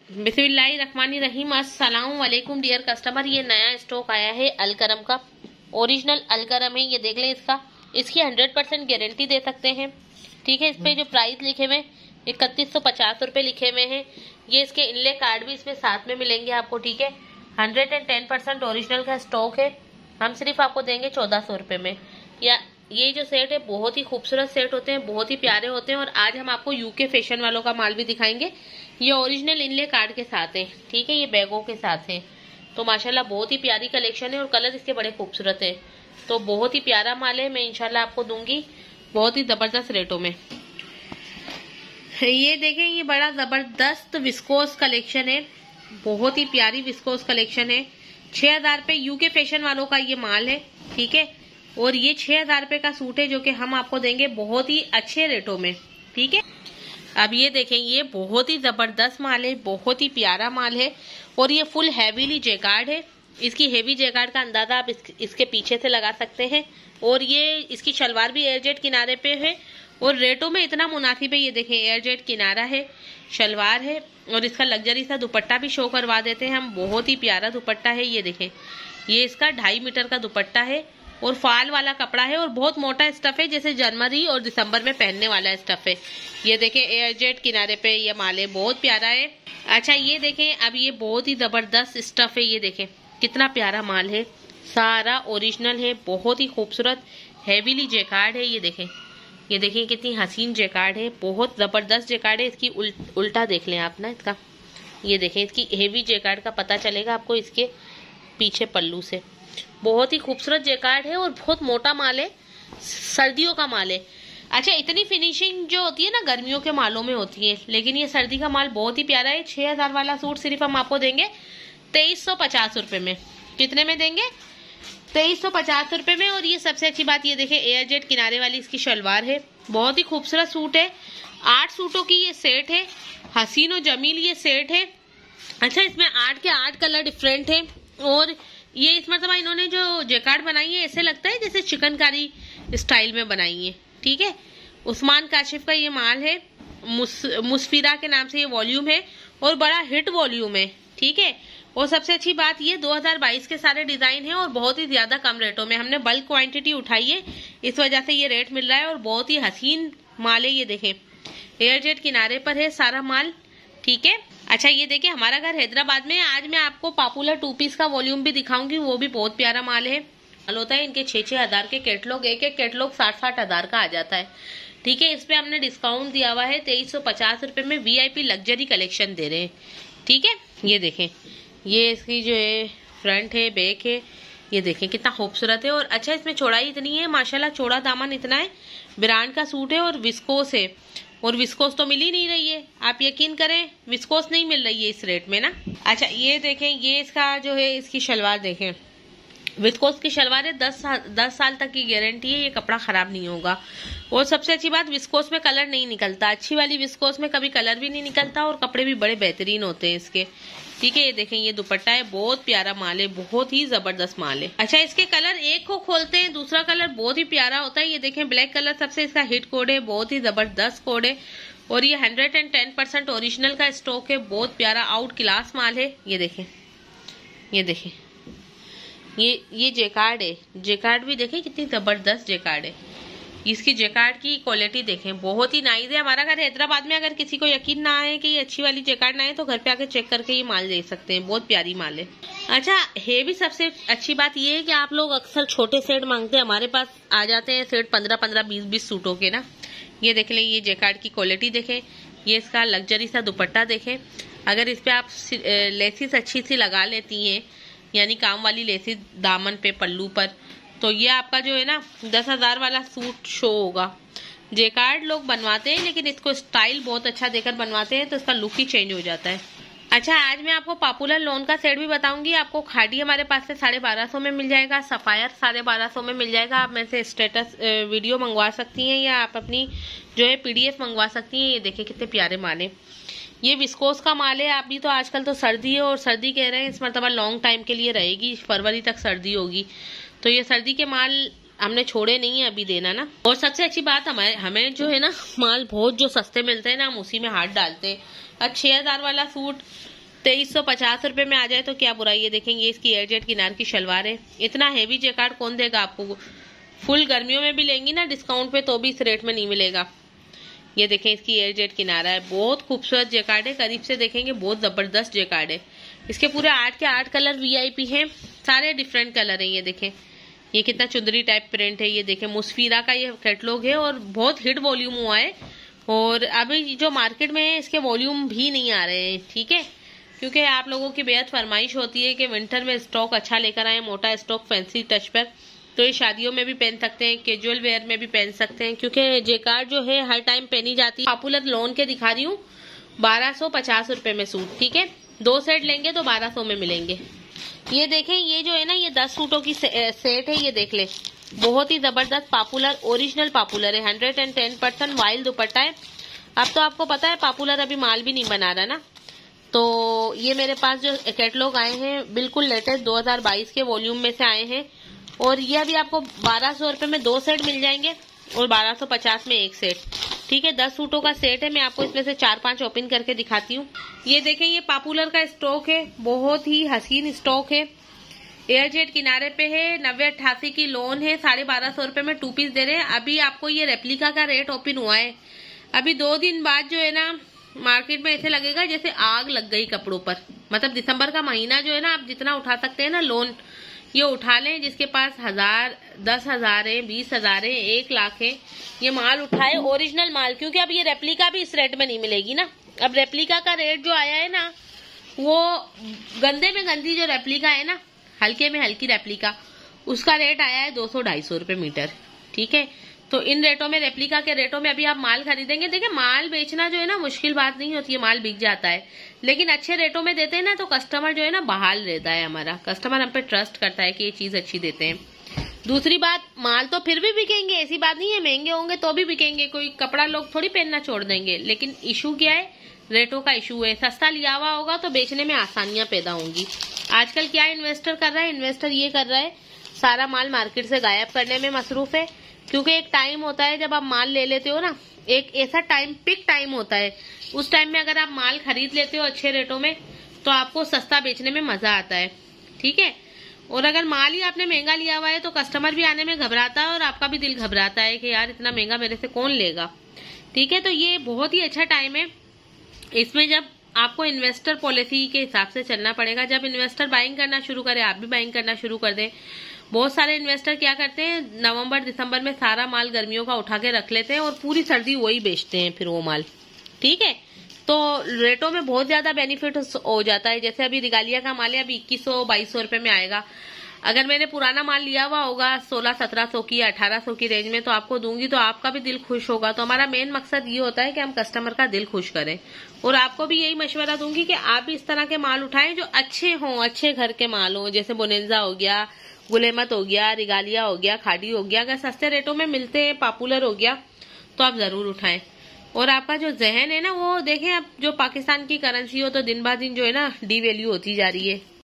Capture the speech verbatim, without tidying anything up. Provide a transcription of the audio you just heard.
बिस्मिल्लाहिर्रहमानिर्रहीम। अस्सलाम वालेकुम डियर कस्टमर। ये नया स्टॉक आया है अलकरम का, ओरिजिनल अलकरम है। ये देख लें, इसका इसकी हंड्रेड परसेंट गारंटी दे सकते हैं। ठीक है, इस पे जो प्राइस लिखे हुए इकतीस सौ पचास रुपये लिखे हुए हैं। ये इसके इनले कार्ड भी इसमें साथ में मिलेंगे आपको। ठीक है, hundred and ten percent original का स्टॉक है। हम सिर्फ आपको देंगे चौदह सौ रुपये में। या ये जो सेट है बहुत ही खूबसूरत सेट होते हैं, बहुत ही प्यारे होते हैं। और आज हम आपको यूके फैशन वालों का माल भी दिखाएंगे। ये ओरिजिनल इनले कार्ड के साथ है। ठीक है, ये बैगों के साथ है। तो माशाल्लाह बहुत ही प्यारी कलेक्शन है और कलर इसके बड़े खूबसूरत है। तो बहुत ही प्यारा माल है। मैं इंशाल्लाह आपको दूंगी बहुत ही जबरदस्त रेटों में। ये देखें, ये बड़ा जबरदस्त विस्कोस कलेक्शन है। बहुत ही प्यारी विस्कोस कलेक्शन है। छह हजार रुपये यूके फैशन वालों का ये माल है। ठीक है, और ये छह हजार रुपये का सूट है जो कि हम आपको देंगे बहुत ही अच्छे रेटों में। ठीक है, अब ये देखें, ये बहुत ही जबरदस्त माल है, बहुत ही प्यारा माल है। और ये फुल हैवीली जैकार्ड है। इसकी हेवी जैकार्ड का अंदाजा आप इस, इसके पीछे से लगा सकते हैं। और ये इसकी शलवार भी एयरजेट किनारे पे है और रेटों में इतना मुनासिब है। ये देखें, एयरजेट किनारा है, शलवार है और इसका लग्जरी सा दुपट्टा भी शो करवा देते हैं हम। बहुत ही प्यारा दुपट्टा है। ये देखें, ये इसका ढाई मीटर का दुपट्टा है और फाल वाला कपड़ा है और बहुत मोटा स्टफ है, जैसे जनवरी और दिसंबर में पहनने वाला स्टफ है। ये देखें, एयरजेट किनारे पे ये माल है, बहुत प्यारा है। अच्छा, ये देखें, अब ये बहुत ही जबरदस्त स्टफ है। ये देखें कितना प्यारा माल है, सारा ओरिजिनल है, बहुत ही खूबसूरत हैवीली जैकार्ड है। ये देखें, ये देखिए कितनी हसीन जैकार्ड है, बहुत जबरदस्त जैकार्ड है। इसकी उल, उल्टा देख लें आप ना इसका। ये देखें, इसकी हेवी जैकार्ड का पता चलेगा आपको इसके पीछे पल्लू से। बहुत ही खूबसूरत जैकार्ड है और बहुत मोटा माल है, सर्दियों का माल है। अच्छा, इतनी फिनिशिंग जो होती है ना गर्मियों के मालों में होती है, लेकिन ये सर्दी का माल बहुत ही प्यारा है। छह हजार वाला सूट सिर्फ हम आपको देंगे तेईस सौ पचास रुपए में। कितने में देंगे? तेईस सौ पचास रुपए में। और ये सबसे अच्छी बात, ये देखें, एयरजेट किनारे वाली इसकी शलवार है। बहुत ही खूबसूरत सूट है। आठ सूटों की ये सेट है, हसीन और जमील ये सेट है। अच्छा, इसमें आठ के आठ कलर डिफरेंट है। और ये इस मरतबा इन्होंने जो जैकार्ड बनाई है, ऐसे लगता है जैसे चिकनकारी स्टाइल में बनाई है। ठीक है, उस्मान काशिफ का ये माल है। मुस, मुस्फिरा के नाम से ये वॉल्यूम है और बड़ा हिट वॉल्यूम है। ठीक है, और सबसे अच्छी बात, ये दो हज़ार बाईस के सारे डिजाइन हैं और बहुत ही ज्यादा कम रेटों में। हमने बल्क क्वांटिटी उठाई है, इस वजह से ये रेट मिल रहा है और बहुत ही हसीन माल है। ये देखें, एयरजेट किनारे पर है सारा माल। ठीक है, अच्छा, ये देखिए, हमारा घर हैदराबाद में। आज मैं आपको पॉपुलर टू पीस का वॉल्यूम भी दिखाऊंगी, वो भी बहुत प्यारा माल है। माल होता है इनके छह छह हजार के कैटलॉग, एक एक कैटलॉग साठ साठ हजार का आ जाता है। ठीक है, इस पे हमने डिस्काउंट दिया हुआ है, तेईस सौ पचास रुपए में वीआईपी लग्जरी कलेक्शन दे रहे हैं। ठीक है, ये देखें, ये इसकी जो है फ्रंट है, बैक है। ये देखें कितना खूबसूरत है। और अच्छा, इसमें चौड़ाई इतनी है माशाल्लाह, चौड़ा दामन इतना है। ब्रांड का सूट है और विस्कोस है। और विस्कोस तो मिल ही नहीं रही है, आप यकीन करें, विस्कोस नहीं मिल रही है इस रेट में ना। अच्छा, ये देखें, ये इसका जो है इसकी शलवार देखें, विस्कोस की शलवार है। दस दस साल तक की गारंटी है, ये कपड़ा खराब नहीं होगा। और सबसे अच्छी बात, विस्कोस में कलर नहीं निकलता। अच्छी वाली विस्कोस में कभी कलर भी नहीं निकलता और कपड़े भी बड़े बेहतरीन होते हैं इसके। ठीक है, ये देखें, ये दुपट्टा है, बहुत प्यारा माल है, बहुत ही जबरदस्त माल है। अच्छा, इसके कलर एक को खोलते हैं, दूसरा कलर बहुत ही प्यारा होता है। ये देखें, ब्लैक कलर सबसे इसका हिट कोड है, बहुत ही जबरदस्त कोड है। और ये hundred and ten percent original का स्टॉक है, बहुत प्यारा आउट क्लास माल है। ये देखें, ये देखें, ये ये जैकार्ड है। जैकार्ड भी देखें कितनी जबरदस्त जैकार्ड है। इसकी जैकार्ड की क्वालिटी देखें, बहुत ही नाइस है। हमारा घर हैदराबाद में, अगर किसी को यकीन ना आए कि ये अच्छी वाली जैकार्ड ना है तो घर पे आके चेक करके ये माल ले सकते हैं, बहुत प्यारी माल है। अच्छा, है भी सबसे अच्छी बात ये है कि आप लोग अक्सर छोटे सेट मांगते हैं, हमारे पास आ जाते हैं सेट पंद्रह पंद्रह बीस बीस सूटों के ना। ये देख लें, ये जैकार्ड की क्वालिटी देखें, ये इसका लग्जरी सा दुपट्टा देखें। अगर इस पे आप लेसिस अच्छी सी लगा लेती हैं, यानी काम वाली लेसिस दामन पे, पल्लू पर, तो ये आपका जो है ना दस हजार वाला सूट शो होगा। जैकार्ड लोग बनवाते हैं, लेकिन इसको स्टाइल बहुत अच्छा देकर बनवाते हैं, तो इसका लुक ही चेंज हो जाता है। अच्छा, आज मैं आपको पॉपुलर लोन का सेट भी बताऊंगी। आपको खाड़ी हमारे पास से साढ़े बारह सौ में मिल जाएगा, सफायर साढ़े बारह सौ में मिल जाएगा। आप मेरे से स्टेटस वीडियो मंगवा सकती हैं या आप अपनी जो है पीडीएफ मंगवा सकती हैं। ये देखिए कितने प्यारे माल है। ये विस्कोस का माल है। अभी तो आजकल तो सर्दी है और सर्दी कह रहे हैं इस मरतबा लॉन्ग टाइम के लिए रहेगी, फरवरी तक सर्दी होगी। तो ये सर्दी के माल हमने छोड़े नहीं है अभी देना ना। और सबसे अच्छी बात हमारे हमें जो है ना माल बहुत जो सस्ते मिलते हैं ना, हम उसी में हाथ डालते हैं। अब छह हजार वाला सूट तेईस सौ पचास रुपए में आ जाए तो क्या बुराई है। देखेंगे इसकी एयरजेट किनार की शलवार है। इतना हैवी जैकार्ड कौन देगा आपको। फुल गर्मियों में भी लेंगी ना डिस्काउंट पे तो भी इस रेट में नहीं मिलेगा। ये देखें इसकी एयरजेट किनारा है, बहुत खूबसूरत जैकार्ड है। करीब से देखेंगे बहुत जबरदस्त जैकार्ड है। इसके पूरे आठ के आठ कलर वीआईपी हैं, सारे डिफरेंट कलर हैं। ये देखें ये कितना चुंदरी टाइप प्रिंट है। ये देखें मुस्फीरा का ये कैटलॉग है और बहुत हिट वॉल्यूम हुआ है। और अभी जो मार्केट में है इसके वॉल्यूम भी नहीं आ रहे हैं, ठीक है, क्योंकि आप लोगों की बेहद फरमाइश होती है कि विंटर में स्टॉक अच्छा लेकर आए, मोटा स्टॉक फैंसी टच पर। तो ये शादियों में भी पहन सकते हैं, कैजुअल वेयर में भी पहन सकते हैं, क्योंकि जैकार्ड जो है हर टाइम पहनी जाती है। पॉपुलर लोन के दिखा रही हूँ, बारह सौ पचास रुपए में सूट, ठीक है। दो सेट लेंगे तो बारह सौ में मिलेंगे। ये देखें ये जो है ना ये दस सूटों की से, सेट है। ये देख ले बहुत ही जबरदस्त पॉपुलर ओरिजिनल पॉपुलर है। Hundred and ten percent wild dupatta है। अब तो आपको पता है पॉपुलर अभी माल भी नहीं बना रहा ना, तो ये मेरे पास जो कैटलॉग आए हैं बिल्कुल लेटेस्ट दो हजार बाईस के वॉल्यूम में से आए हैं। और ये अभी आपको बारह सौ रुपए में दो सेट मिल जाएंगे और बारह सौ पचास में एक सेट, ठीक है। दस सूटों का सेट है। मैं आपको इसमें से चार पांच ओपन करके दिखाती हूँ। ये देखें ये पॉपुलर का स्टॉक है, बहुत ही हसीन स्टॉक है। एयरजेट किनारे पे है, नब्बे अट्ठासी की लोन है, साढ़े बारह सौ रुपए में टू पीस दे रहे हैं। अभी आपको ये रेप्लिका का रेट ओपन हुआ है। अभी दो दिन बाद जो है ना मार्केट में ऐसे लगेगा जैसे आग लग गई कपड़ों पर। मतलब दिसंबर का महीना जो है ना आप जितना उठा सकते हैं ना लोन ये उठा लें। जिसके पास हजार दस हजार है, बीस हजार है, एक लाख है, ये माल उठाए ओरिजिनल माल, क्योंकि अब ये रेप्लिका भी इस रेट में नहीं मिलेगी ना। अब रेप्लिका का रेट जो आया है ना वो गंदे में गंदी जो रेप्लिका है ना, हल्के में हल्की रेप्लिका, उसका रेट आया है दो सौ ढाई सौ रुपए मीटर, ठीक है। तो इन रेटों में रेप्लिका के रेटों में अभी आप माल खरीदेंगे। देखिए माल बेचना जो है ना मुश्किल बात नहीं होती है, माल बिक जाता है, लेकिन अच्छे रेटों में देते हैं ना तो कस्टमर जो है ना बहाल रहता है। हमारा कस्टमर हम पे ट्रस्ट करता है कि ये चीज अच्छी देते हैं। दूसरी बात माल तो फिर भी बिकेंगे, ऐसी बात नहीं है, महंगे होंगे तो भी बिकेंगे। कोई कपड़ा लोग थोड़ी पहनना छोड़ देंगे, लेकिन इशू क्या है, रेटों का इशू है। सस्ता लिया हुआ होगा तो बेचने में आसानियां पैदा होंगी। आजकल क्या इन्वेस्टर कर रहा है, इन्वेस्टर ये कर रहा है सारा माल मार्केट से गायब करने में मसरूफ है। क्योंकि एक टाइम होता है जब आप माल ले लेते हो ना, एक ऐसा टाइम पिक टाइम होता है, उस टाइम में अगर आप माल खरीद लेते हो अच्छे रेटों में तो आपको सस्ता बेचने में मजा आता है, ठीक है। और अगर माल ही आपने महंगा लिया हुआ है तो कस्टमर भी आने में घबराता है और आपका भी दिल घबराता है कि यार इतना महंगा मेरे से कौन लेगा, ठीक है। तो ये बहुत ही अच्छा टाइम है। इसमें जब आपको इन्वेस्टर पॉलिसी के हिसाब से चलना पड़ेगा। जब इन्वेस्टर बाइंग करना शुरू करे आप भी बाइंग करना शुरू कर दें। बहुत सारे इन्वेस्टर क्या करते हैं नवंबर दिसंबर में सारा माल गर्मियों का उठा के रख लेते हैं और पूरी सर्दी वही बेचते हैं फिर वो माल, ठीक है। तो रेटों में बहुत ज्यादा बेनिफिट हो जाता है। जैसे अभी रिगालिया का माल है अभी इक्कीस सौ बाईस सौ रुपए में आएगा। अगर मैंने पुराना माल लिया हुआ होगा सोलह सत्रह सौ की या अठारह सौ की रेंज में तो आपको दूंगी तो आपका भी दिल खुश होगा। तो हमारा मेन मकसद ये होता है कि हम कस्टमर का दिल खुश करें। और आपको भी यही मशवरा दूंगी कि आप भी इस तरह के माल उठाएं जो अच्छे हों, अच्छे घर के माल हों। जैसे बोनेंजा हो गया, गुलेमत हो गया, रिगालिया हो गया, खाड़ी हो गया। अगर सस्ते रेटों में मिलते हैं, पॉपुलर हो गया तो आप जरूर उठाएं। और आपका जो जहन है ना वो देखें, अब जो पाकिस्तान की करेंसी हो तो दिन ब दिन जो है ना डी वैल्यू होती जा रही है।